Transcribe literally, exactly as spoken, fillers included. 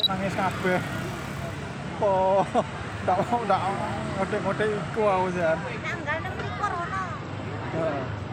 Nangis kabeh. Oh, ndak mau ndak ngotek-ngotek iku aku jan. Tanggal enam likur ono. Heeh.